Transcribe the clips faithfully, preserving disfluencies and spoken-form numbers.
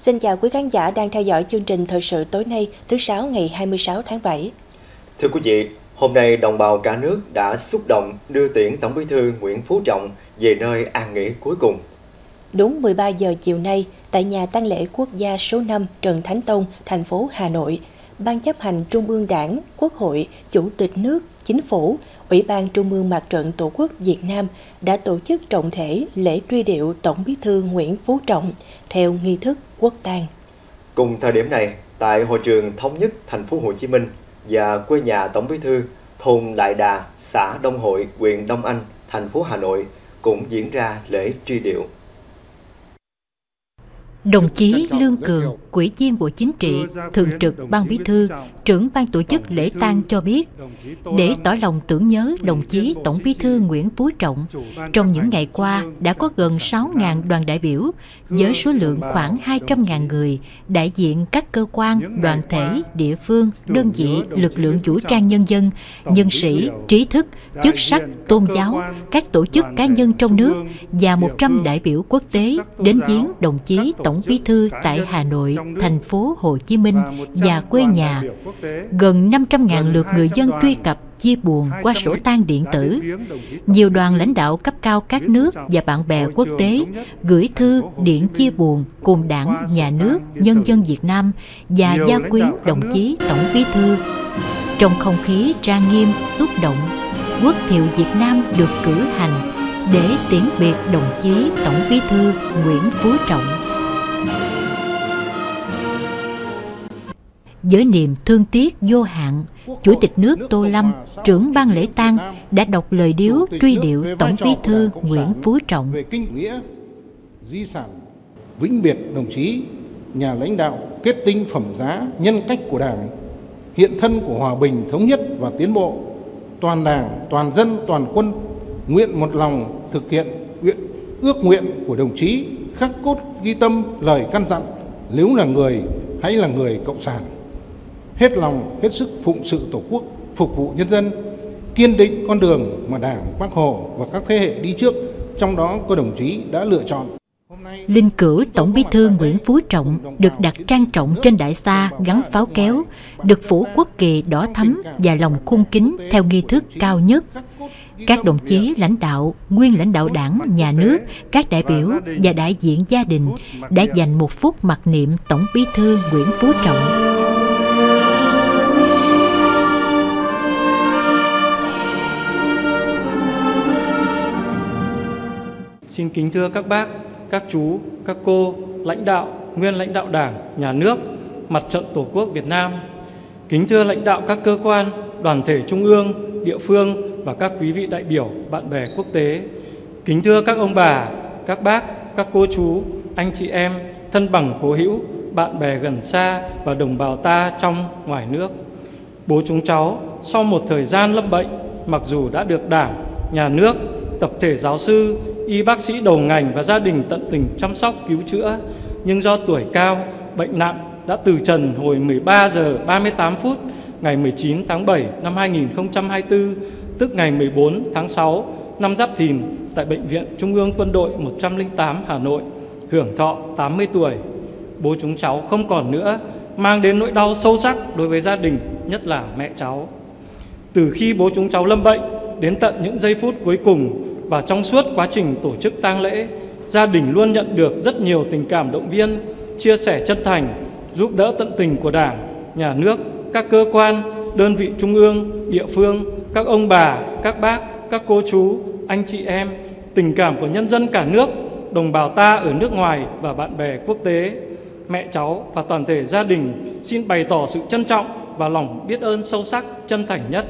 Xin chào quý khán giả đang theo dõi chương trình thời sự tối nay thứ Sáu ngày hai mươi sáu tháng bảy. Thưa quý vị, hôm nay đồng bào cả nước đã xúc động đưa tiễn Tổng Bí thư Nguyễn Phú Trọng về nơi an nghỉ cuối cùng. Đúng mười ba giờ chiều nay, tại nhà tang lễ quốc gia số năm Trần Thánh Tông, thành phố Hà Nội, Ban chấp hành Trung ương Đảng, Quốc hội, Chủ tịch nước, Chính phủ, Ủy ban Trung ương Mặt trận Tổ quốc Việt Nam đã tổ chức trọng thể lễ truy điệu Tổng Bí thư Nguyễn Phú Trọng theo nghi thức quốc tang. Cùng thời điểm này, tại hội trường Thống nhất thành phố Hồ Chí Minh và quê nhà Tổng Bí thư, thôn Lại Đà, xã Đông Hội, huyện Đông Anh, thành phố Hà Nội cũng diễn ra lễ truy điệu. Đồng chí Lương Cường, Ủy viên Bộ Chính trị, Thường trực Ban Bí thư, trưởng ban tổ chức lễ tang cho biết, để tỏ lòng tưởng nhớ đồng chí Tổng Bí thư Nguyễn Phú Trọng, trong những ngày qua đã có gần sáu nghìn đoàn đại biểu với số lượng khoảng hai trăm nghìn người, đại diện các cơ quan, đoàn thể, địa phương, đơn vị, lực lượng vũ trang nhân dân, nhân sĩ, trí thức, chức sắc, tôn giáo, các tổ chức cá nhân trong nước và một trăm đại biểu quốc tế đến viếng đồng chí Tổng Bí thư tại Hà Nội, thành phố Hồ Chí Minh và quê nhà. Gần năm trăm nghìn lượt người dân truy cập chia buồn qua sổ tang điện tử. Nhiều đoàn lãnh đạo cấp cao các nước và bạn bè quốc tế gửi thư điện chia buồn cùng Đảng, Nhà nước, nhân dân Việt Nam và gia quyến đồng chí Tổng Bí thư. Trong không khí trang nghiêm, xúc động, quốc thiệu Việt Nam được cử hành để tiễn biệt đồng chí Tổng Bí thư Nguyễn Phú Trọng. Với niềm thương tiếc vô hạn, Chủ tịch nước Tô Lâm, trưởng ban lễ tang đã đọc lời điếu truy điệu Tổng Bí thư Nguyễn Phú Trọng. Về kinh nghĩa, di sản, vĩnh biệt đồng chí, nhà lãnh đạo kết tinh phẩm giá, nhân cách của Đảng, hiện thân của hòa bình, thống nhất và tiến bộ. Toàn Đảng, toàn dân, toàn quân nguyện một lòng thực hiện nguyện ước nguyện của đồng chí, khắc cốt ghi tâm lời căn dặn: nếu là người, hãy là người cộng sản. Hết lòng, hết sức phụng sự Tổ quốc, phục vụ nhân dân, kiên định con đường mà Đảng, Bác Hồ và các thế hệ đi trước, trong đó có đồng chí đã lựa chọn. Linh cữu Tổng Bí thư Nguyễn Phú Trọng được đặt trang trọng trên đại xa gắn pháo kéo, được phủ quốc kỳ đỏ thắm và lòng cung kính theo nghi thức cao nhất. Các đồng chí lãnh đạo, nguyên lãnh đạo Đảng, Nhà nước, các đại biểu và đại diện gia đình đã dành một phút mặc niệm Tổng Bí thư Nguyễn Phú Trọng. Xin kính thưa các bác, các chú, các cô, lãnh đạo, nguyên lãnh đạo Đảng, Nhà nước, Mặt trận Tổ quốc Việt Nam. Kính thưa lãnh đạo các cơ quan, đoàn thể trung ương, địa phương và các quý vị đại biểu, bạn bè quốc tế. Kính thưa các ông bà, các bác, các cô chú, anh chị em, thân bằng cố hữu, bạn bè gần xa và đồng bào ta trong, ngoài nước. Bố chúng cháu, sau một thời gian lâm bệnh, mặc dù đã được Đảng, Nhà nước, tập thể giáo sư, y bác sĩ đầu ngành và gia đình tận tình chăm sóc cứu chữa, nhưng do tuổi cao, bệnh nặng đã từ trần hồi mười ba giờ ba mươi tám phút ngày mười chín tháng bảy năm hai nghìn không trăm hai mươi tư, tức ngày mười bốn tháng sáu năm Giáp Thìn, tại Bệnh viện Trung ương Quân đội một trăm lẻ tám Hà Nội, hưởng thọ tám mươi tuổi. Bố chúng cháu không còn nữa, mang đến nỗi đau sâu sắc đối với gia đình, nhất là mẹ cháu. Từ khi bố chúng cháu lâm bệnh đến tận những giây phút cuối cùng và trong suốt quá trình tổ chức tang lễ, gia đình luôn nhận được rất nhiều tình cảm động viên, chia sẻ chân thành, giúp đỡ tận tình của Đảng, Nhà nước, các cơ quan, đơn vị trung ương, địa phương, các ông bà, các bác, các cô chú, anh chị em, tình cảm của nhân dân cả nước, đồng bào ta ở nước ngoài và bạn bè quốc tế. Mẹ cháu và toàn thể gia đình xin bày tỏ sự trân trọng và lòng biết ơn sâu sắc, chân thành nhất.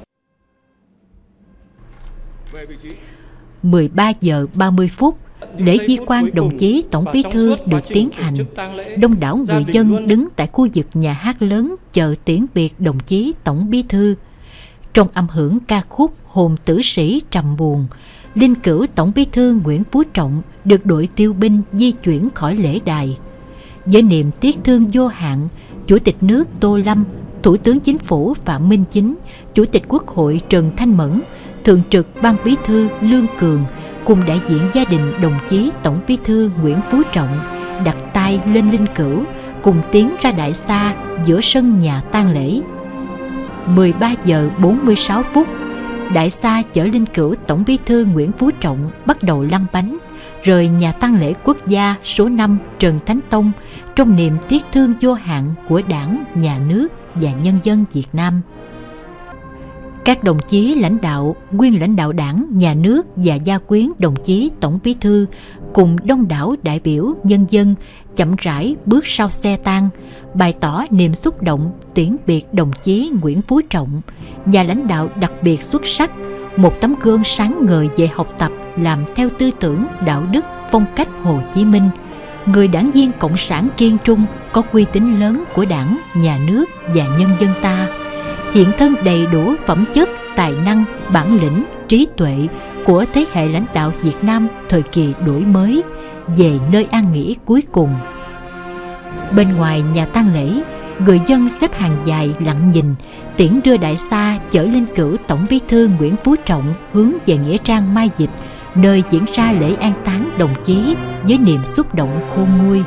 mười ba giờ ba mươi phút, lễ di quan đồng chí Tổng Bí thư được tiến hành. Đông đảo người dân đứng tại khu vực nhà hát lớn chờ tiễn biệt đồng chí Tổng Bí thư. Trong âm hưởng ca khúc Hồn Tử Sĩ trầm buồn, linh cữu Tổng Bí thư Nguyễn Phú Trọng được đội tiêu binh di chuyển khỏi lễ đài. Với niềm tiếc thương vô hạn, Chủ tịch nước Tô Lâm, Thủ tướng Chính phủ Phạm Minh Chính, Chủ tịch Quốc hội Trần Thanh Mẫn, Thường trực Ban Bí thư Lương Cường cùng đại diện gia đình đồng chí Tổng Bí thư Nguyễn Phú Trọng đặt tay tay lên linh cữu, cùng tiến ra đại xa giữa sân nhà tang lễ. mười ba giờ bốn mươi sáu phút, đại xa chở linh cữu Tổng Bí thư Nguyễn Phú Trọng bắt đầu lăn bánh, rời nhà tang lễ quốc gia số năm Trần Thánh Tông trong niềm tiếc thương vô hạn của Đảng, Nhà nước và nhân dân Việt Nam. Các đồng chí lãnh đạo, nguyên lãnh đạo Đảng, Nhà nước và gia quyến đồng chí Tổng Bí thư cùng đông đảo đại biểu nhân dân chậm rãi bước sau xe tang, bày tỏ niềm xúc động tiễn biệt đồng chí Nguyễn Phú Trọng, nhà lãnh đạo đặc biệt xuất sắc, một tấm gương sáng ngời về học tập làm theo tư tưởng, đạo đức, phong cách Hồ Chí Minh, người đảng viên cộng sản kiên trung có uy tín lớn của Đảng, Nhà nước và nhân dân ta, hiện thân đầy đủ phẩm chất, tài năng, bản lĩnh, trí tuệ của thế hệ lãnh đạo Việt Nam thời kỳ đổi mới, về nơi an nghỉ cuối cùng. Bên ngoài nhà tang lễ, người dân xếp hàng dài lặng nhìn, tiễn đưa đại xa chở linh cữu Tổng Bí thư Nguyễn Phú Trọng hướng về nghĩa trang Mai Dịch, nơi diễn ra lễ an táng đồng chí với niềm xúc động khôn nguôi.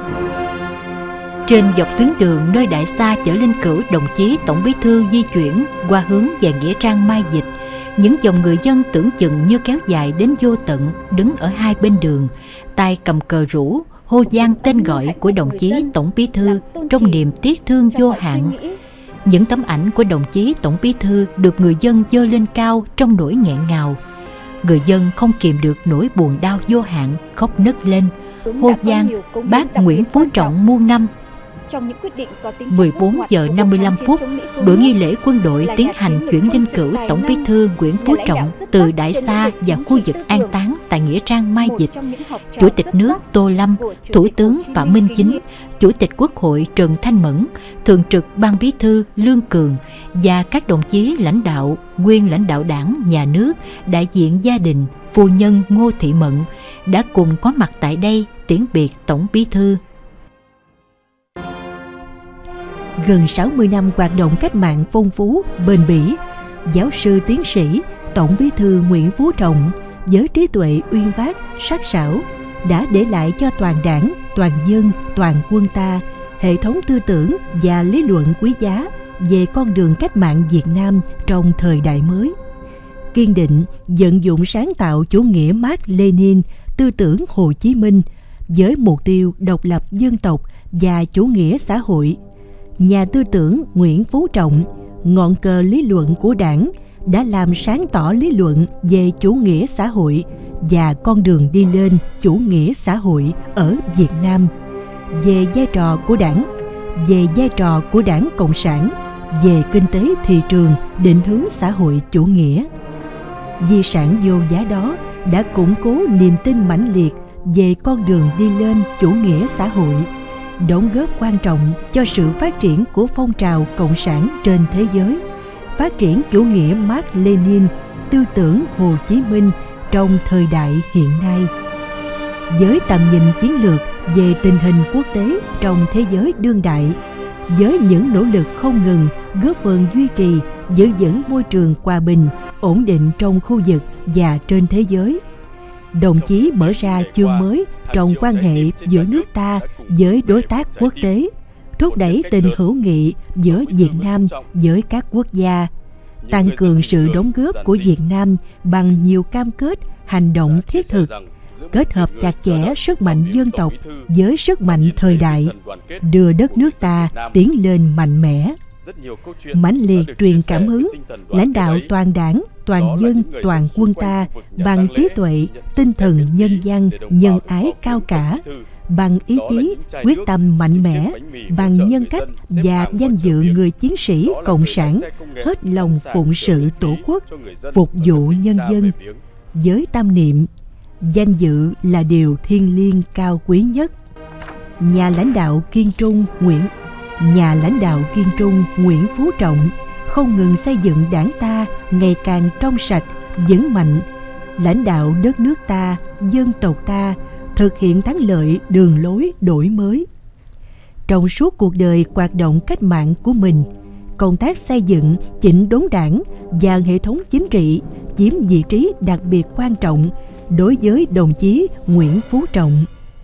Trên dọc tuyến đường nơi đại xa chở linh cữu đồng chí Tổng Bí thư di chuyển qua hướng về nghĩa trang Mai Dịch, những dòng người dân tưởng chừng như kéo dài đến vô tận, đứng ở hai bên đường, tay cầm cờ rủ, hô vang tên gọi của đồng chí Tổng Bí thư trong niềm tiếc thương vô hạn. Những tấm ảnh của đồng chí Tổng Bí thư được người dân giơ lên cao trong nỗi nghẹn ngào. Người dân không kìm được nỗi buồn đau vô hạn, khóc nấc lên, hô vang Bác Nguyễn Phú Trọng muôn năm. mười bốn giờ năm mươi lăm phút, đội nghi lễ quân đội tiến hành chuyển linh cữu Tổng Bí thư Nguyễn Phú Trọng từ đại xa và khu vực an táng tại nghĩa trang Mai Dịch. Chủ tịch nước Tô Lâm, Thủ tướng Phạm Minh Chính, Chủ tịch Quốc hội Trần Thanh Mẫn, Thường trực Ban Bí thư Lương Cường và các đồng chí lãnh đạo, nguyên lãnh đạo Đảng, Nhà nước, đại diện gia đình, phu nhân Ngô Thị Mận đã cùng có mặt tại đây tiễn biệt Tổng Bí thư. Gần sáu mươi năm hoạt động cách mạng phong phú, bền bỉ, giáo sư tiến sĩ Tổng Bí thư Nguyễn Phú Trọng với trí tuệ uyên bác, sắc sảo đã để lại cho toàn Đảng, toàn dân, toàn quân ta hệ thống tư tưởng và lý luận quý giá về con đường cách mạng Việt Nam trong thời đại mới. Kiên định vận dụng sáng tạo chủ nghĩa Mác Lênin, tư tưởng Hồ Chí Minh với mục tiêu độc lập dân tộc và chủ nghĩa xã hội. Nhà tư tưởng Nguyễn Phú Trọng, ngọn cờ lý luận của Đảng, đã làm sáng tỏ lý luận về chủ nghĩa xã hội và con đường đi lên chủ nghĩa xã hội ở Việt Nam, về vai trò của Đảng, về vai trò của Đảng Cộng sản, về kinh tế thị trường định hướng xã hội chủ nghĩa. Di sản vô giá đó đã củng cố niềm tin mãnh liệt về con đường đi lên chủ nghĩa xã hội, đóng góp quan trọng cho sự phát triển của phong trào cộng sản trên thế giới, phát triển chủ nghĩa Mác Lênin, tư tưởng Hồ Chí Minh trong thời đại hiện nay. Với tầm nhìn chiến lược về tình hình quốc tế trong thế giới đương đại, với những nỗ lực không ngừng góp phần duy trì, giữ vững môi trường hòa bình, ổn định trong khu vực và trên thế giới, đồng chí mở ra chương mới trong quan hệ giữa nước ta với đối tác quốc tế, thúc đẩy tình hữu nghị giữa Việt Nam với các quốc gia, tăng cường sự đóng góp của Việt Nam bằng nhiều cam kết, hành động thiết thực, kết hợp chặt chẽ sức mạnh dân tộc với sức mạnh thời đại, đưa đất nước ta tiến lên mạnh mẽ. Mãnh liệt truyền cảm hứng, lãnh đạo toàn Đảng, toàn dân, toàn quân ta bằng trí tuệ, tinh thần nhân văn, nhân ái cao cả, bằng ý chí, quyết tâm mạnh mẽ, bằng nhân cách và danh dự người chiến sĩ cộng sản, hết lòng phụng sự Tổ quốc, phục vụ nhân dân, với tâm niệm danh dự là điều thiêng liêng cao quý nhất. Nhà lãnh đạo kiên trung Nguyễn Nhà lãnh đạo kiên trung Nguyễn Phú Trọng không ngừng xây dựng Đảng ta ngày càng trong sạch, vững mạnh, lãnh đạo đất nước ta, dân tộc ta thực hiện thắng lợi đường lối đổi mới. Trong suốt cuộc đời hoạt động cách mạng của mình, công tác xây dựng, chỉnh đốn Đảng và hệ thống chính trị chiếm vị trí đặc biệt quan trọng đối với đồng chí Nguyễn Phú Trọng.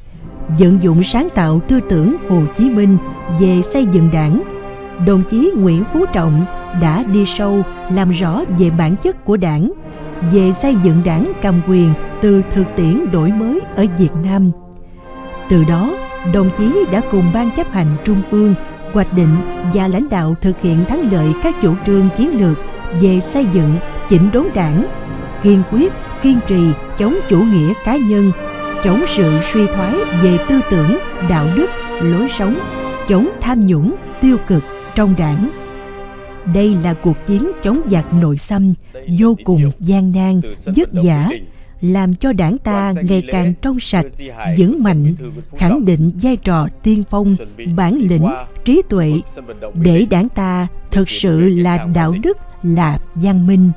vận dụng sáng tạo tư tưởng Hồ Chí Minh về xây dựng Đảng, đồng chí Nguyễn Phú Trọng đã đi sâu làm rõ về bản chất của Đảng, về xây dựng Đảng cầm quyền từ thực tiễn đổi mới ở Việt Nam. Từ đó, đồng chí đã cùng Ban Chấp hành Trung ương hoạch định và lãnh đạo thực hiện thắng lợi các chủ trương chiến lược về xây dựng, chỉnh đốn Đảng, kiên quyết, kiên trì chống chủ nghĩa cá nhân, chống sự suy thoái về tư tưởng, đạo đức, lối sống, chống tham nhũng, tiêu cực trong Đảng. Đây là cuộc chiến chống giặc nội xâm vô cùng gian nan, vất vả, làm cho Đảng ta ngày càng trong sạch, vững mạnh, khẳng định vai trò tiên phong, bản lĩnh, trí tuệ, để Đảng ta thực sự là đạo đức, là văn minh.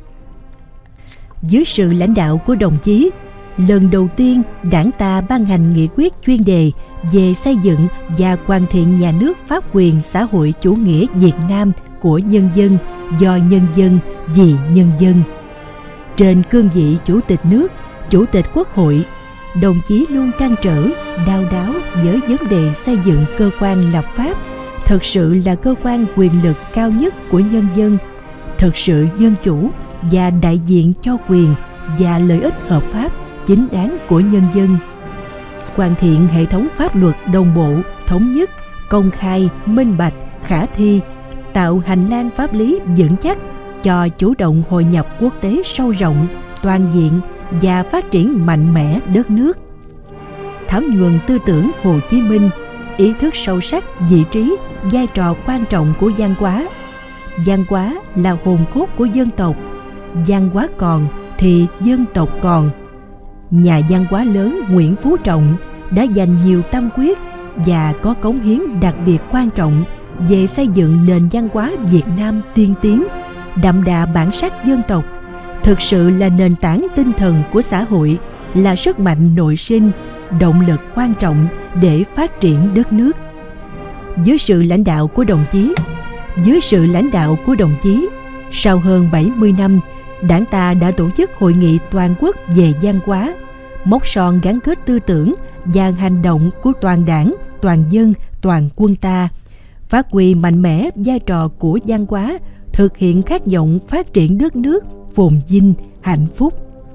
Dưới sự lãnh đạo của đồng chí, lần đầu tiên Đảng ta ban hành nghị quyết chuyên đề về xây dựng và hoàn thiện nhà nước pháp quyền xã hội chủ nghĩa Việt Nam của nhân dân, do nhân dân, vì nhân dân. Trên cương vị Chủ tịch nước, Chủ tịch Quốc hội, đồng chí luôn trăn trở, đau đáu với vấn đề xây dựng cơ quan lập pháp, thực sự là cơ quan quyền lực cao nhất của nhân dân, thực sự dân chủ và đại diện cho quyền và lợi ích hợp pháp chính đáng của nhân dân. Hoàn thiện hệ thống pháp luật đồng bộ, thống nhất, công khai, minh bạch, khả thi, tạo hành lang pháp lý vững chắc cho chủ động hội nhập quốc tế sâu rộng, toàn diện và phát triển mạnh mẽ đất nước. Thấm nhuần tư tưởng Hồ Chí Minh, ý thức sâu sắc vị trí, vai trò quan trọng của văn hóa. Văn hóa là hồn cốt của dân tộc. Văn hóa còn thì dân tộc còn. Nhà văn hóa lớn Nguyễn Phú Trọng đã dành nhiều tâm huyết và có cống hiến đặc biệt quan trọng về xây dựng nền văn hóa Việt Nam tiên tiến, đậm đà bản sắc dân tộc, thực sự là nền tảng tinh thần của xã hội, là sức mạnh nội sinh, động lực quan trọng để phát triển đất nước. Dưới sự lãnh đạo của đồng chí, dưới sự lãnh đạo của đồng chí, sau hơn bảy mươi năm, Đảng ta đã tổ chức hội nghị toàn quốc về văn hóa, mốc son gắn kết tư tưởng và hành động của toàn Đảng, toàn dân, toàn quân ta, phát huy mạnh mẽ vai trò của văn hóa, thực hiện khát vọng phát triển đất nước phồn vinh, hạnh phúc.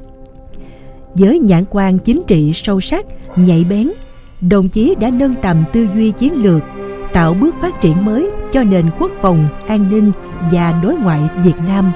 Với nhãn quan chính trị sâu sắc, nhạy bén, đồng chí đã nâng tầm tư duy chiến lược, tạo bước phát triển mới cho nền quốc phòng, an ninh và đối ngoại Việt Nam.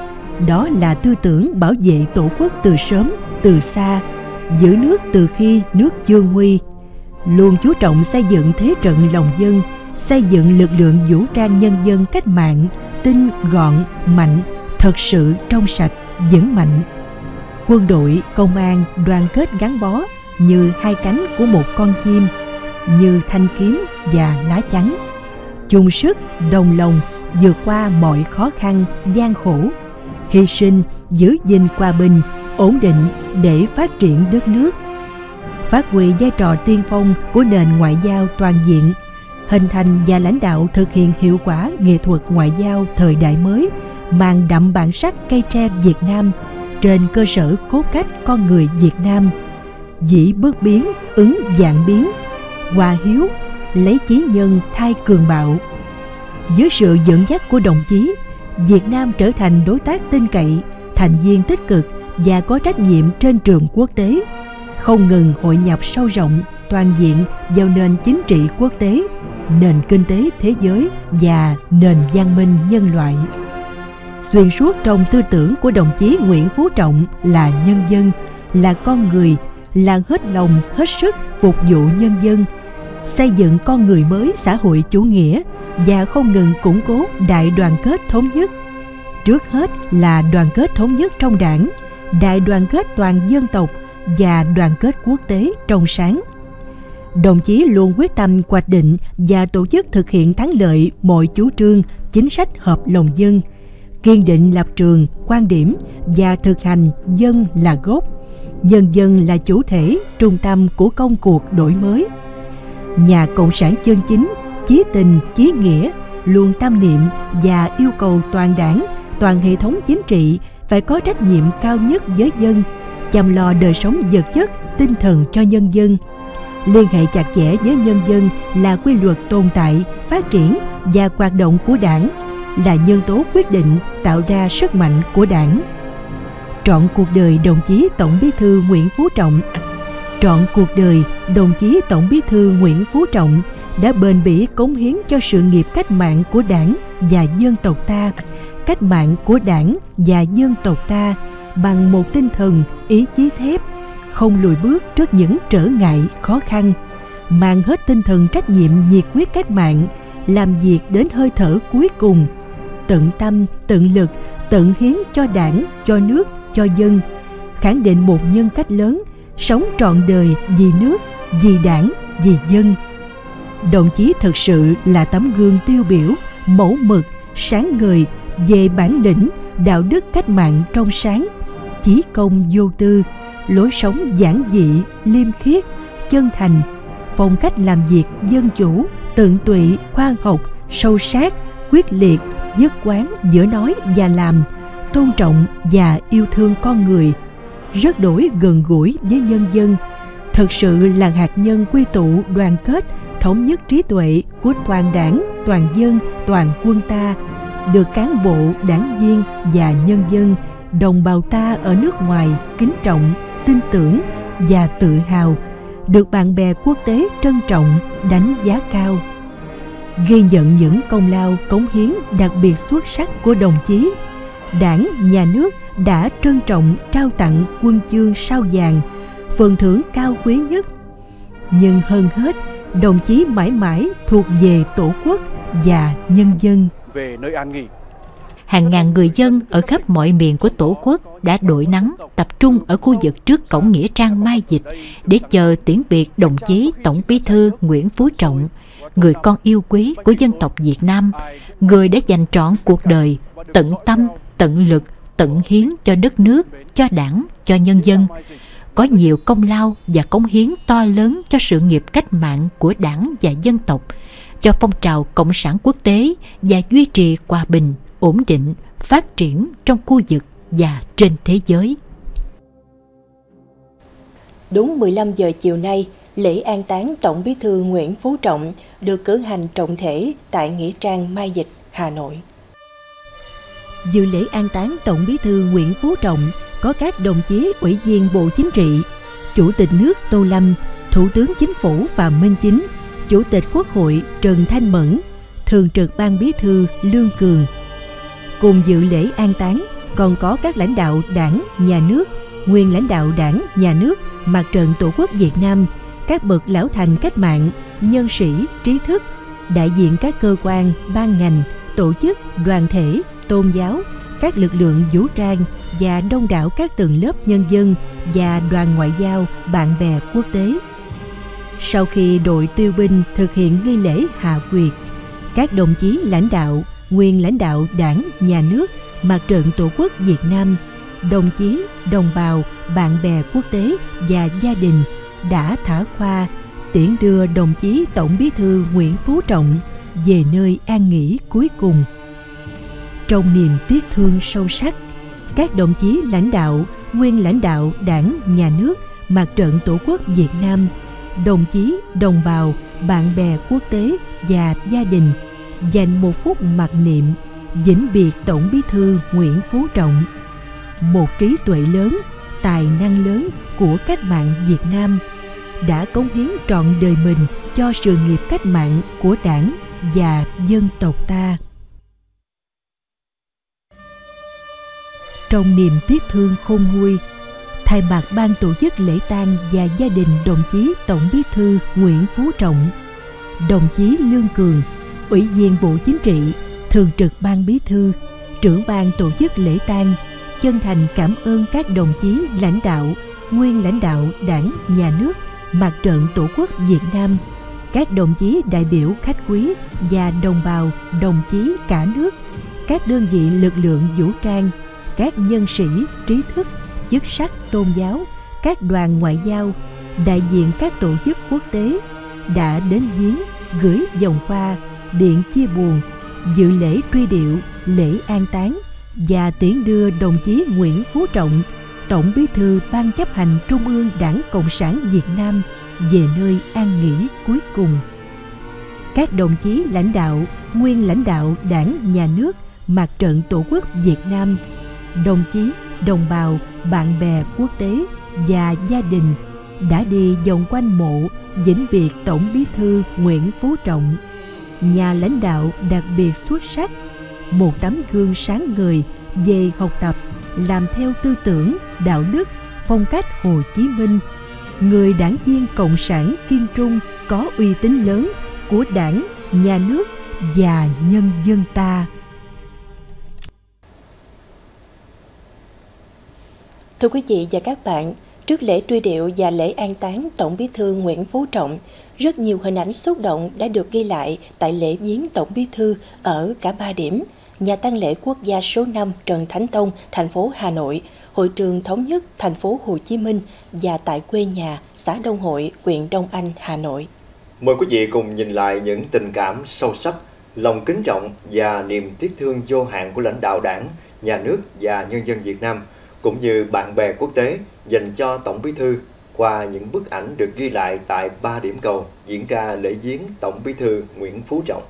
Đó là tư tưởng bảo vệ Tổ quốc từ sớm, từ xa, giữ nước từ khi nước chưa nguy, luôn chú trọng xây dựng thế trận lòng dân, xây dựng lực lượng vũ trang nhân dân cách mạng, tinh, gọn, mạnh, thật sự trong sạch, vững mạnh. Quân đội, công an đoàn kết gắn bó như hai cánh của một con chim, như thanh kiếm và lá chắn, chung sức, đồng lòng vượt qua mọi khó khăn, gian khổ, hy sinh, giữ gìn hòa bình, ổn định để phát triển đất nước. Phát huy vai trò tiên phong của nền ngoại giao toàn diện, hình thành và lãnh đạo thực hiện hiệu quả nghệ thuật ngoại giao thời đại mới, mang đậm bản sắc cây tre Việt Nam trên cơ sở cốt cách con người Việt Nam, dĩ bước biến, ứng vạn biến, hòa hiếu, lấy chí nhân thay cường bạo. Dưới sự dẫn dắt của đồng chí, Việt Nam trở thành đối tác tin cậy, thành viên tích cực và có trách nhiệm trên trường quốc tế, không ngừng hội nhập sâu rộng, toàn diện vào nền chính trị quốc tế, nền kinh tế thế giới và nền văn minh nhân loại. Xuyên suốt trong tư tưởng của đồng chí Nguyễn Phú Trọng là nhân dân, là con người, là hết lòng hết sức phục vụ nhân dân, xây dựng con người mới xã hội chủ nghĩa và không ngừng củng cố đại đoàn kết thống nhất. Trước hết là đoàn kết thống nhất trong Đảng, đại đoàn kết toàn dân tộc và đoàn kết quốc tế trong sáng. Đồng chí luôn quyết tâm hoạch định và tổ chức thực hiện thắng lợi mọi chủ trương, chính sách hợp lòng dân, kiên định lập trường, quan điểm và thực hành dân là gốc, nhân dân là chủ thể, trung tâm của công cuộc đổi mới. Nhà cộng sản chân chính, chí tình, chí nghĩa, luôn tâm niệm và yêu cầu toàn Đảng, toàn hệ thống chính trị phải có trách nhiệm cao nhất với dân, chăm lo đời sống vật chất, tinh thần cho nhân dân, liên hệ chặt chẽ với nhân dân là quy luật tồn tại, phát triển và hoạt động của Đảng, là nhân tố quyết định tạo ra sức mạnh của Đảng. Trọn cuộc đời đồng chí Tổng Bí thư Nguyễn Phú Trọng Trọn cuộc đời đồng chí Tổng Bí thư Nguyễn Phú Trọng đã bền bỉ cống hiến cho sự nghiệp cách mạng của Đảng và dân tộc ta, cách mạng của Đảng và dân tộc ta bằng một tinh thần ý chí thép, không lùi bước trước những trở ngại khó khăn, mang hết tinh thần trách nhiệm nhiệt huyết cách mạng, làm việc đến hơi thở cuối cùng, tận tâm, tận lực, tận hiến cho Đảng, cho nước, cho dân, khẳng định một nhân cách lớn, sống trọn đời vì nước, vì Đảng, vì dân. Đồng chí thực sự là tấm gương tiêu biểu, mẫu mực, sáng ngời về bản lĩnh, đạo đức cách mạng trong sáng, chí công vô tư, lối sống giản dị, liêm khiết, chân thành, phong cách làm việc dân chủ, tận tụy, khoa học, sâu sát, quyết liệt, dứt khoát giữa nói và làm, tôn trọng và yêu thương con người, rất đổi gần gũi với nhân dân, thực sự là hạt nhân quy tụ đoàn kết, thống nhất trí tuệ của toàn Đảng, toàn dân, toàn quân ta, được cán bộ, đảng viên và nhân dân, đồng bào ta ở nước ngoài kính trọng, tin tưởng và tự hào, được bạn bè quốc tế trân trọng, đánh giá cao. Ghi nhận những công lao cống hiến đặc biệt xuất sắc của đồng chí, Đảng, Nhà nước đã trân trọng trao tặng huân chương sao vàng, phần thưởng cao quý nhất. Nhưng hơn hết, đồng chí mãi mãi thuộc về Tổ quốc và nhân dân. Về nơi an nghỉ, hàng ngàn người dân ở khắp mọi miền của Tổ quốc đã đội nắng tập trung ở khu vực trước cổng nghĩa trang Mai Dịch để chờ tiễn biệt đồng chí Tổng Bí thư Nguyễn Phú Trọng, người con yêu quý của dân tộc Việt Nam, người đã dành trọn cuộc đời, tận tâm, tận lực, tận hiến cho đất nước, cho Đảng, cho nhân dân, có nhiều công lao và cống hiến to lớn cho sự nghiệp cách mạng của Đảng và dân tộc, cho phong trào cộng sản quốc tế và duy trì hòa bình, ổn định, phát triển trong khu vực và trên thế giới. Đúng mười lăm giờ chiều nay, lễ an táng Tổng Bí thư Nguyễn Phú Trọng được cử hành trọng thể tại nghĩa trang Mai Dịch, Hà Nội. Dự lễ an táng Tổng Bí thư Nguyễn Phú Trọng có các đồng chí Ủy viên Bộ Chính trị, Chủ tịch nước Tô Lâm, Thủ tướng Chính phủ Phạm Minh Chính, Chủ tịch Quốc hội Trần Thanh Mẫn, Thường trực Ban Bí thư Lương Cường. Cùng dự lễ an táng còn có các lãnh đạo Đảng, Nhà nước, nguyên lãnh đạo Đảng, Nhà nước, Mặt trận Tổ quốc Việt Nam, các bậc lão thành cách mạng, nhân sĩ, trí thức, đại diện các cơ quan, ban ngành, tổ chức, đoàn thể, tôn giáo, các lực lượng vũ trang và đông đảo các tầng lớp nhân dân và đoàn ngoại giao, bạn bè quốc tế. Sau khi đội tiêu binh thực hiện nghi lễ hạ quyệt, các đồng chí lãnh đạo, nguyên lãnh đạo Đảng, Nhà nước, Mặt trận Tổ quốc Việt Nam, đồng chí, đồng bào, bạn bè quốc tế và gia đình đã thả hoa tiễn đưa đồng chí Tổng Bí thư Nguyễn Phú Trọng về nơi an nghỉ cuối cùng. Trong niềm tiếc thương sâu sắc, các đồng chí lãnh đạo, nguyên lãnh đạo Đảng, Nhà nước, Mặt trận Tổ quốc Việt Nam, đồng chí, đồng bào, bạn bè quốc tế và gia đình dành một phút mặc niệm vĩnh biệt Tổng Bí thư Nguyễn Phú Trọng, một trí tuệ lớn, tài năng lớn của cách mạng Việt Nam, đã cống hiến trọn đời mình cho sự nghiệp cách mạng của Đảng và dân tộc ta. Trong niềm tiếc thương khôn nguôi, thay mặt ban tổ chức lễ tang và gia đình đồng chí Tổng Bí thư Nguyễn Phú Trọng, đồng chí Lương Cường, Ủy viên Bộ Chính trị, Thường trực Ban Bí thư, trưởng ban tổ chức lễ tang, chân thành cảm ơn các đồng chí lãnh đạo, nguyên lãnh đạo Đảng, Nhà nước, Mặt trận Tổ quốc Việt Nam, các đồng chí đại biểu khách quý và đồng bào, đồng chí cả nước, các đơn vị lực lượng vũ trang, các nhân sĩ, trí thức, chức sắc tôn giáo, các đoàn ngoại giao, đại diện các tổ chức quốc tế đã đến viếng, gửi vòng hoa, điện chia buồn, dự lễ truy điệu, lễ an táng và tiễn đưa đồng chí Nguyễn Phú Trọng, Tổng Bí thư Ban Chấp hành Trung ương Đảng Cộng sản Việt Nam về nơi an nghỉ cuối cùng. Các đồng chí lãnh đạo, nguyên lãnh đạo Đảng, Nhà nước, Mặt trận Tổ quốc Việt Nam, đồng chí, đồng bào, bạn bè quốc tế và gia đình đã đi vòng quanh mộ vĩnh biệt Tổng Bí thư Nguyễn Phú Trọng, nhà lãnh đạo đặc biệt xuất sắc, một tấm gương sáng ngời về học tập, làm theo tư tưởng, đạo đức, phong cách Hồ Chí Minh, người đảng viên cộng sản kiên trung có uy tín lớn của Đảng, Nhà nước và nhân dân ta. Thưa quý vị và các bạn, trước lễ truy điệu và lễ an táng Tổng Bí thư Nguyễn Phú Trọng, rất nhiều hình ảnh xúc động đã được ghi lại tại lễ viếng Tổng Bí thư ở cả ba điểm: nhà tang lễ quốc gia số năm Trần Thánh Tông, thành phố Hà Nội, Hội trường Thống nhất, thành phố Hồ Chí Minh và tại quê nhà, xã Đông Hội, huyện Đông Anh, Hà Nội. Mời quý vị cùng nhìn lại những tình cảm sâu sắc, lòng kính trọng và niềm tiếc thương vô hạn của lãnh đạo Đảng, Nhà nước và nhân dân Việt Nam, cũng như bạn bè quốc tế dành cho Tổng Bí thư qua những bức ảnh được ghi lại tại ba điểm cầu diễn ra lễ viếng Tổng Bí thư Nguyễn Phú Trọng.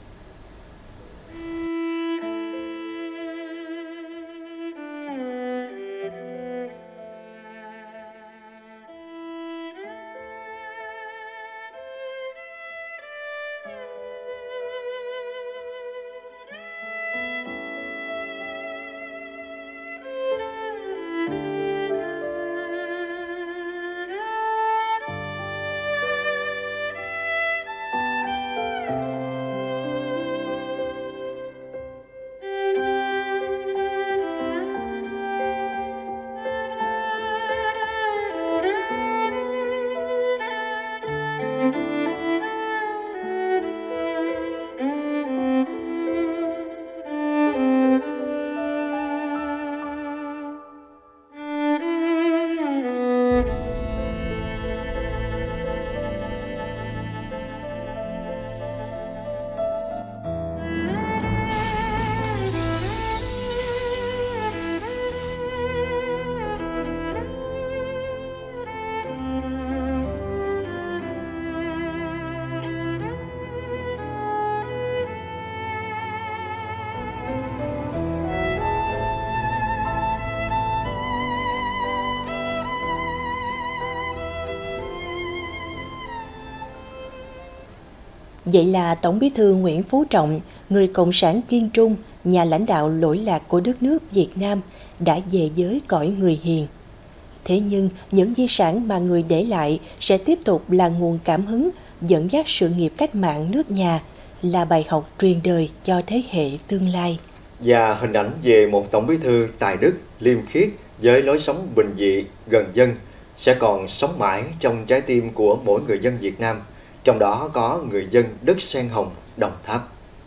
Vậy là Tổng Bí thư Nguyễn Phú Trọng, người cộng sản kiên trung, nhà lãnh đạo lỗi lạc của đất nước Việt Nam, đã về với cõi người hiền. Thế nhưng, những di sản mà người để lại sẽ tiếp tục là nguồn cảm hứng dẫn dắt sự nghiệp cách mạng nước nhà, là bài học truyền đời cho thế hệ tương lai. Và hình ảnh về một Tổng Bí thư tài đức, liêm khiết với lối sống bình dị, gần dân sẽ còn sống mãi trong trái tim của mỗi người dân Việt Nam, trong đó có người dân đất Sen Hồng, Đồng Tháp.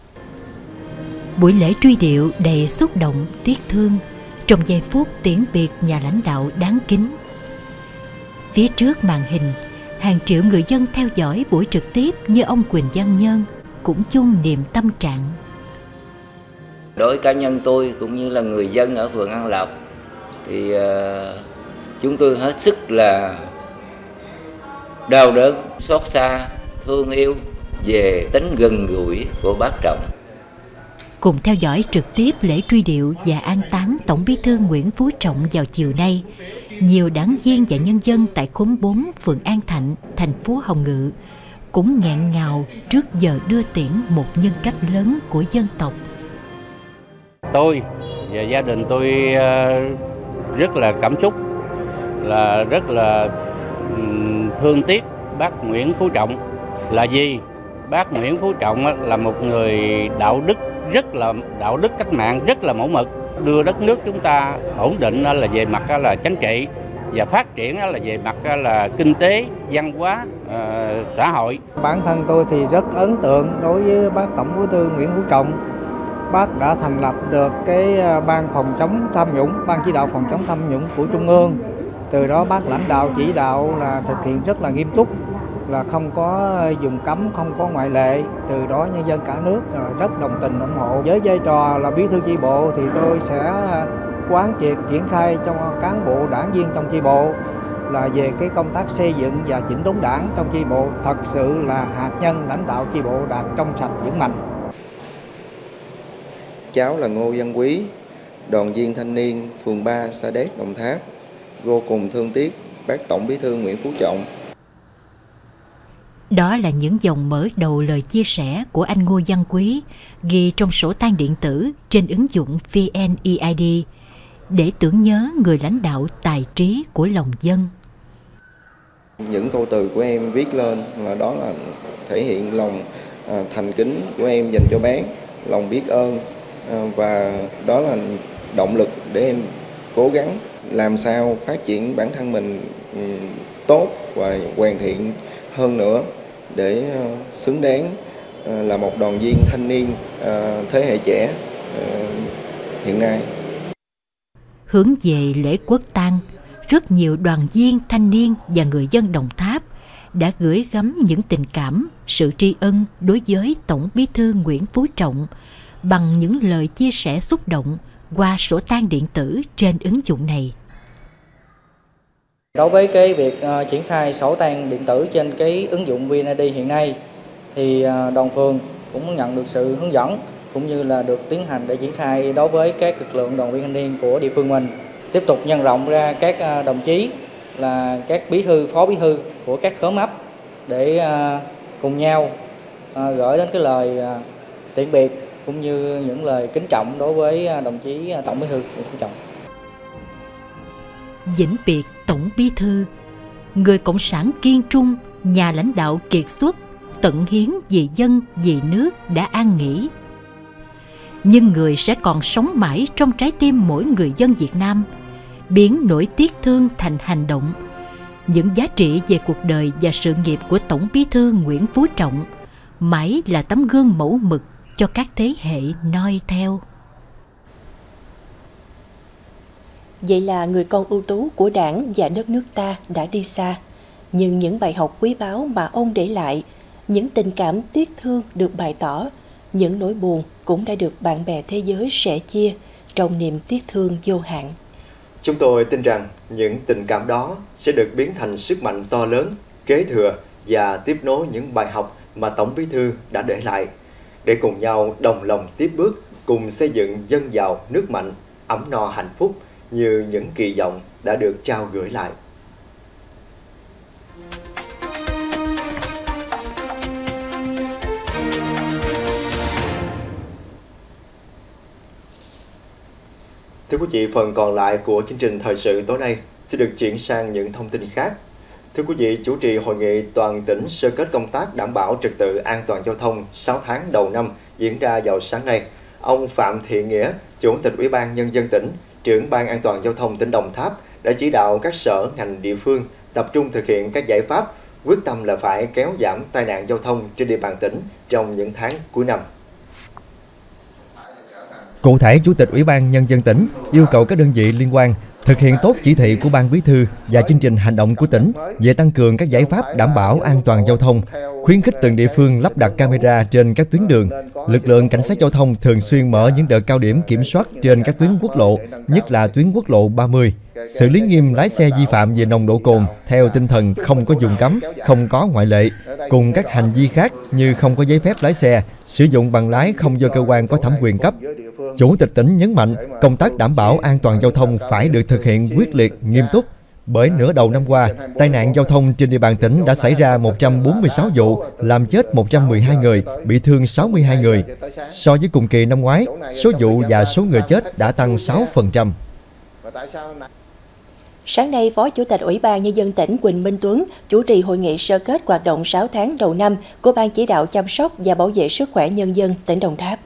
Buổi lễ truy điệu đầy xúc động, tiếc thương trong giây phút tiễn biệt nhà lãnh đạo đáng kính. Phía trước màn hình, hàng triệu người dân theo dõi buổi trực tiếp như ông Quỳnh Văn Nhân cũng chung niềm tâm trạng. Đối với cá nhân tôi cũng như là người dân ở phường An Lộc thì uh, chúng tôi hết sức là đau đớn, xót xa, thương yêu về tính gần gũi của bác Trọng. Cùng theo dõi trực tiếp lễ truy điệu và an táng Tổng Bí thư Nguyễn Phú Trọng vào chiều nay, nhiều đảng viên và nhân dân tại khóm bốn phường An Thạnh, thành phố Hồng Ngự cũng nghẹn ngào trước giờ đưa tiễn một nhân cách lớn của dân tộc. Tôi và gia đình tôi rất là cảm xúc, là rất là thương tiếc bác Nguyễn Phú Trọng. Là gì? Bác Nguyễn Phú Trọng là một người đạo đức, rất là đạo đức cách mạng, rất là mẫu mực, đưa đất nước chúng ta ổn định là về mặt là chính trị và phát triển là về mặt là kinh tế, văn hóa, uh, xã hội. Bản thân tôi thì rất ấn tượng đối với bác Tổng Bí thư Nguyễn Phú Trọng. Bác đã thành lập được cái ban phòng chống tham nhũng, ban chỉ đạo phòng chống tham nhũng của Trung ương. Từ đó bác lãnh đạo chỉ đạo là thực hiện rất là nghiêm túc, là không có dùng cấm, không có ngoại lệ. Từ đó nhân dân cả nước rất đồng tình ủng hộ. Với vai trò là bí thư chi bộ thì tôi sẽ quán triệt triển khai trong cán bộ đảng viên trong chi bộ là về cái công tác xây dựng và chỉnh đốn đảng trong chi bộ, thật sự là hạt nhân lãnh đạo chi bộ đạt trong sạch vững mạnh. Cháu là Ngô Văn Quý, đoàn viên thanh niên phường ba Sa Đéc, Đồng Tháp, vô cùng thương tiếc bác Tổng Bí thư Nguyễn Phú Trọng. Đó là những dòng mở đầu lời chia sẻ của anh Ngô Văn Quý ghi trong sổ tang điện tử trên ứng dụng vê en e i đê để tưởng nhớ người lãnh đạo tài trí của lòng dân. Những câu từ của em viết lên là đó là thể hiện lòng à, thành kính của em dành cho bác, lòng biết ơn à, và đó là động lực để em cố gắng làm sao phát triển bản thân mình um, tốt và hoàn thiện hơn nữa để uh, xứng đáng uh, là một đoàn viên thanh niên uh, thế hệ trẻ uh, hiện nay. Hướng về lễ quốc tang, rất nhiều đoàn viên thanh niên và người dân Đồng Tháp đã gửi gắm những tình cảm, sự tri ân đối với Tổng Bí thư Nguyễn Phú Trọng bằng những lời chia sẻ xúc động qua sổ tang điện tử trên ứng dụng này. Đối với cái việc uh, triển khai sổ tang điện tử trên cái ứng dụng vê en e i đê hiện nay thì uh, đoàn phường cũng nhận được sự hướng dẫn cũng như là được tiến hành để triển khai đối với các lực lượng đoàn viên thanh niên của địa phương mình. Tiếp tục nhân rộng ra các uh, đồng chí là các bí thư, phó bí thư của các khóm ấp để uh, cùng nhau uh, gửi đến cái lời uh, tiễn biệt cũng như những lời kính trọng đối với uh, đồng chí uh, Tổng Bí thư Nguyễn Phú Trọng. Vĩnh biệt Tổng Bí thư, người cộng sản kiên trung, nhà lãnh đạo kiệt xuất, tận hiến vì dân, vì nước đã an nghỉ. Nhưng người sẽ còn sống mãi trong trái tim mỗi người dân Việt Nam, biến nỗi tiếc thương thành hành động. Những giá trị về cuộc đời và sự nghiệp của Tổng Bí thư Nguyễn Phú Trọng mãi là tấm gương mẫu mực cho các thế hệ noi theo. Vậy là người con ưu tú của Đảng và đất nước ta đã đi xa, nhưng những bài học quý báu mà ông để lại, những tình cảm tiếc thương được bày tỏ, những nỗi buồn cũng đã được bạn bè thế giới sẻ chia trong niềm tiếc thương vô hạn. Chúng tôi tin rằng những tình cảm đó sẽ được biến thành sức mạnh to lớn, kế thừa và tiếp nối những bài học mà Tổng Bí thư đã để lại, để cùng nhau đồng lòng tiếp bước, cùng xây dựng dân giàu, nước mạnh, ấm no hạnh phúc như những kỳ vọng đã được trao gửi lại. Thưa quý vị, phần còn lại của chương trình thời sự tối nay sẽ được chuyển sang những thông tin khác. Thưa quý vị, chủ trì hội nghị toàn tỉnh sơ kết công tác đảm bảo trật tự an toàn giao thông sáu tháng đầu năm diễn ra vào sáng nay, ông Phạm Thiện Nghĩa, Chủ tịch Ủy ban Nhân dân tỉnh, trưởng Ban An toàn giao thông tỉnh Đồng Tháp đã chỉ đạo các sở ngành địa phương tập trung thực hiện các giải pháp, quyết tâm là phải kéo giảm tai nạn giao thông trên địa bàn tỉnh trong những tháng cuối năm. Cụ thể, Chủ tịch Ủy ban Nhân dân tỉnh yêu cầu các đơn vị liên quan thực hiện tốt chỉ thị của Ban Bí thư và chương trình hành động của tỉnh về tăng cường các giải pháp đảm bảo an toàn giao thông, khuyến khích từng địa phương lắp đặt camera trên các tuyến đường. Lực lượng cảnh sát giao thông thường xuyên mở những đợt cao điểm kiểm soát trên các tuyến quốc lộ, nhất là tuyến quốc lộ ba mươi, xử lý nghiêm lái xe vi phạm về nồng độ cồn theo tinh thần không có vùng cấm, không có ngoại lệ, cùng các hành vi khác như không có giấy phép lái xe, sử dụng bằng lái không do cơ quan có thẩm quyền cấp. Chủ tịch tỉnh nhấn mạnh công tác đảm bảo an toàn giao thông phải được thực hiện quyết liệt, nghiêm túc. Bởi nửa đầu năm qua, tai nạn giao thông trên địa bàn tỉnh đã xảy ra một trăm bốn mươi sáu vụ, làm chết một trăm mười hai người, bị thương sáu mươi hai người. So với cùng kỳ năm ngoái, số vụ và số người chết đã tăng sáu phần trăm. Sáng nay, Phó Chủ tịch Ủy ban Nhân dân tỉnh Quỳnh Minh Tuấn chủ trì hội nghị sơ kết hoạt động sáu tháng đầu năm của Ban chỉ đạo chăm sóc và bảo vệ sức khỏe nhân dân tỉnh Đồng Tháp.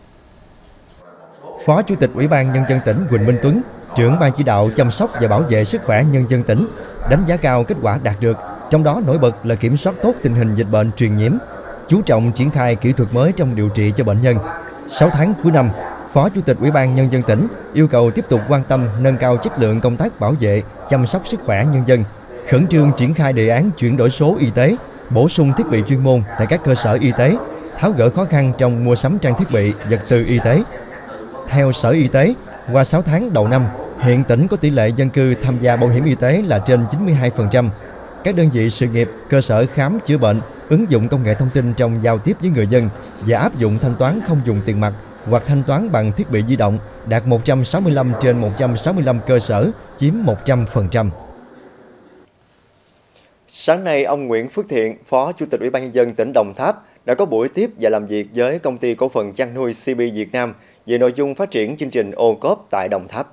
Phó Chủ tịch Ủy ban Nhân dân tỉnh Quỳnh Minh Tuấn, trưởng Ban chỉ đạo chăm sóc và bảo vệ sức khỏe nhân dân tỉnh, đánh giá cao kết quả đạt được, trong đó nổi bật là kiểm soát tốt tình hình dịch bệnh truyền nhiễm, chú trọng triển khai kỹ thuật mới trong điều trị cho bệnh nhân. sáu tháng cuối năm, Phó Chủ tịch Ủy ban Nhân dân tỉnh yêu cầu tiếp tục quan tâm nâng cao chất lượng công tác bảo vệ, chăm sóc sức khỏe nhân dân, khẩn trương triển khai đề án chuyển đổi số y tế, bổ sung thiết bị chuyên môn tại các cơ sở y tế, tháo gỡ khó khăn trong mua sắm trang thiết bị, vật tư y tế. Theo Sở Y tế, qua sáu tháng đầu năm, Hiện tỉnh có tỷ lệ dân cư tham gia bảo hiểm y tế là trên chín mươi hai phần trăm. Các đơn vị sự nghiệp, cơ sở khám chữa bệnh ứng dụng công nghệ thông tin trong giao tiếp với người dân và áp dụng thanh toán không dùng tiền mặt hoặc thanh toán bằng thiết bị di động đạt một trăm sáu mươi lăm trên một trăm sáu mươi lăm cơ sở, chiếm một trăm phần trăm. Sáng nay, ông Nguyễn Phước Thiện, Phó Chủ tịch Ủy ban Nhân dân tỉnh Đồng Tháp đã có buổi tiếp và làm việc với Công ty Cổ phần Chăn nuôi xê bê Việt Nam về nội dung phát triển chương trình ô cốp tại Đồng Tháp.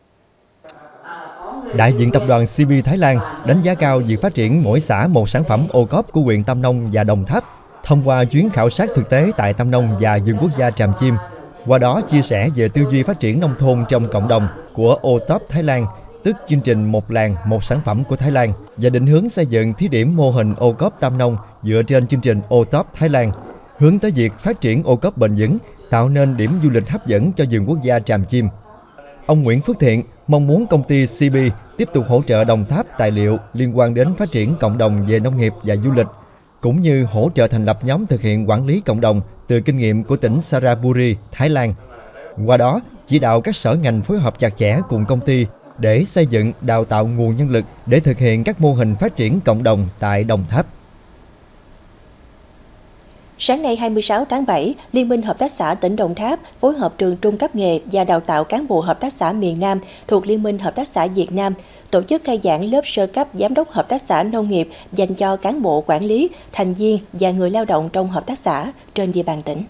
Đại diện tập đoàn xê bê Thái Lan đánh giá cao việc phát triển mỗi xã một sản phẩm ô cốp của huyện Tam Nông và Đồng Tháp thông qua chuyến khảo sát thực tế tại Tam Nông và vườn quốc gia Tràm Chim. Qua đó chia sẻ về tư duy phát triển nông thôn trong cộng đồng của ô cốp Thái Lan, tức chương trình một làng một sản phẩm của Thái Lan, và định hướng xây dựng thí điểm mô hình ô cốp Tam Nông dựa trên chương trình ô cốp Thái Lan, hướng tới việc phát triển ô cốp bền vững, tạo nên điểm du lịch hấp dẫn cho vườn quốc gia Tràm Chim. Ông Nguyễn Phước Thiện mong muốn công ty xê bê tiếp tục hỗ trợ Đồng Tháp tài liệu liên quan đến phát triển cộng đồng về nông nghiệp và du lịch, cũng như hỗ trợ thành lập nhóm thực hiện quản lý cộng đồng từ kinh nghiệm của tỉnh Saraburi, Thái Lan. Qua đó, chỉ đạo các sở ngành phối hợp chặt chẽ cùng công ty để xây dựng, đào tạo nguồn nhân lực để thực hiện các mô hình phát triển cộng đồng tại Đồng Tháp. Sáng nay hai mươi sáu tháng bảy, Liên minh Hợp tác xã tỉnh Đồng Tháp phối hợp trường trung cấp nghề và đào tạo cán bộ hợp tác xã miền Nam thuộc Liên minh Hợp tác xã Việt Nam tổ chức khai giảng lớp sơ cấp giám đốc hợp tác xã nông nghiệp dành cho cán bộ quản lý, thành viên và người lao động trong hợp tác xã trên địa bàn tỉnh.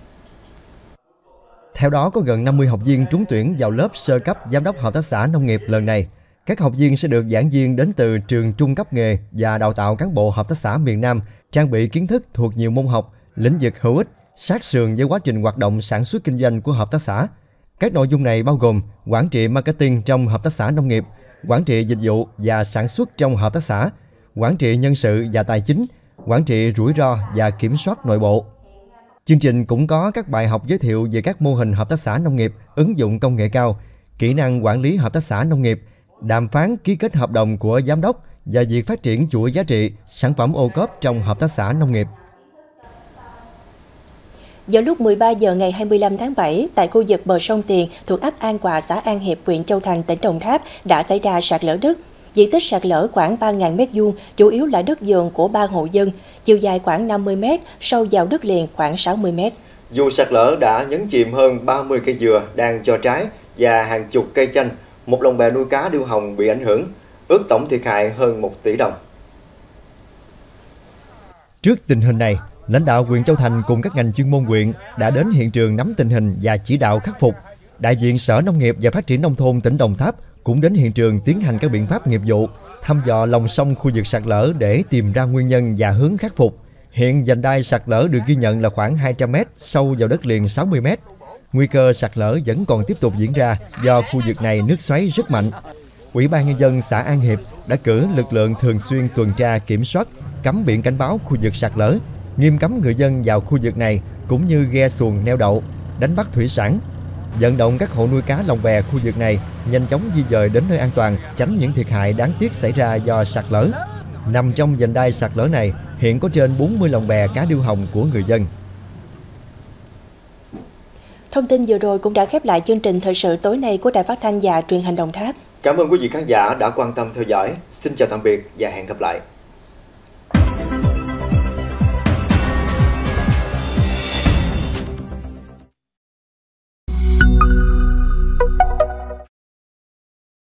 Theo đó, có gần năm mươi học viên trúng tuyển vào lớp sơ cấp giám đốc hợp tác xã nông nghiệp lần này. Các học viên sẽ được giảng viên đến từ trường trung cấp nghề và đào tạo cán bộ hợp tác xã miền Nam, trang bị kiến thức thuộc nhiều môn học, lĩnh vực hữu ích, sát sườn với quá trình hoạt động sản xuất kinh doanh của hợp tác xã. Các nội dung này bao gồm quản trị marketing trong hợp tác xã nông nghiệp, quản trị dịch vụ và sản xuất trong hợp tác xã, quản trị nhân sự và tài chính, quản trị rủi ro và kiểm soát nội bộ. Chương trình cũng có các bài học giới thiệu về các mô hình hợp tác xã nông nghiệp ứng dụng công nghệ cao, kỹ năng quản lý hợp tác xã nông nghiệp, đàm phán ký kết hợp đồng của giám đốc và việc phát triển chuỗi giá trị, sản phẩm ô cốp trong hợp tác xã nông nghiệp. Vào lúc mười ba giờ ngày hai mươi lăm tháng bảy, tại khu vực bờ sông Tiền thuộc ấp An Hòa, xã An Hiệp, huyện Châu Thành, tỉnh Đồng Tháp đã xảy ra sạt lở đất. Diện tích sạt lở khoảng ba nghìn mét vuông, chủ yếu là đất vườn của ba hộ dân, chiều dài khoảng năm mươi mét, sâu vào đất liền khoảng sáu mươi mét. Vụ sạt lở đã nhấn chìm hơn ba mươi cây dừa đang cho trái và hàng chục cây chanh, một lồng bè nuôi cá điêu hồng bị ảnh hưởng, ước tổng thiệt hại hơn một tỷ đồng. Trước tình hình này, lãnh đạo huyện Châu Thành cùng các ngành chuyên môn huyện đã đến hiện trường nắm tình hình và chỉ đạo khắc phục. Đại diện Sở Nông nghiệp và Phát triển Nông thôn tỉnh Đồng Tháp cũng đến hiện trường tiến hành các biện pháp nghiệp vụ, thăm dò lòng sông khu vực sạt lở để tìm ra nguyên nhân và hướng khắc phục. Hiện vành đai sạt lở được ghi nhận là khoảng hai trăm mét, sâu vào đất liền sáu mươi mét. Nguy cơ sạt lở vẫn còn tiếp tục diễn ra do khu vực này nước xoáy rất mạnh. Ủy ban Nhân dân xã An Hiệp đã cử lực lượng thường xuyên tuần tra kiểm soát, cắm biển cảnh báo khu vực sạt lở, nghiêm cấm người dân vào khu vực này cũng như ghe xuồng neo đậu, đánh bắt thủy sản. Vận động các hộ nuôi cá lồng bè khu vực này nhanh chóng di dời đến nơi an toàn, tránh những thiệt hại đáng tiếc xảy ra do sạt lở. Nằm trong vành đai sạt lở này, hiện có trên bốn mươi lồng bè cá điêu hồng của người dân. Thông tin vừa rồi cũng đã khép lại chương trình thời sự tối nay của Đài Phát thanh và Truyền hình Đồng Tháp. Cảm ơn quý vị khán giả đã quan tâm theo dõi. Xin chào tạm biệt và hẹn gặp lại.